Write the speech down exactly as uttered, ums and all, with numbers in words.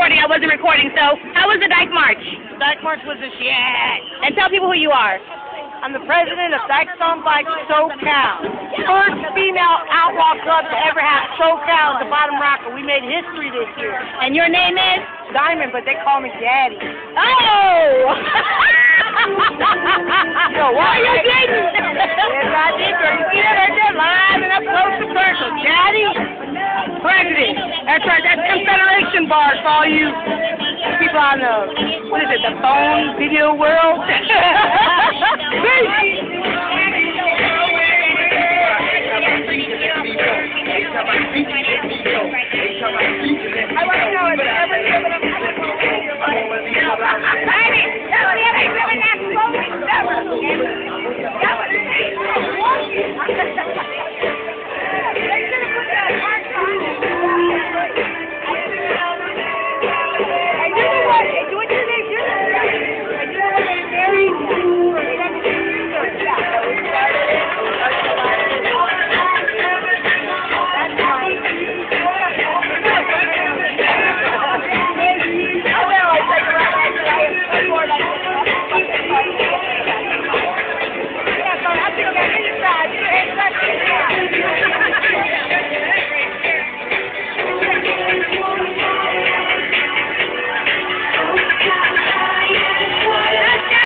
recording. I wasn't recording. So, how was the Dyke March? The Dyke March was a shit. And tell people who you are. I'm the president of Dykes on Bikes SoCal. First female outlaw club to ever have SoCal at the bottom rocker. We made history this year. And your name is? Diamond, but they call me Daddy. Oh! So, why you didn't? Yes, I did. You see that right there? Live and up close to personal. Daddy, president. That's right. That's Confederation bars for all you people I know. What is it? The phone video world? I want to know if every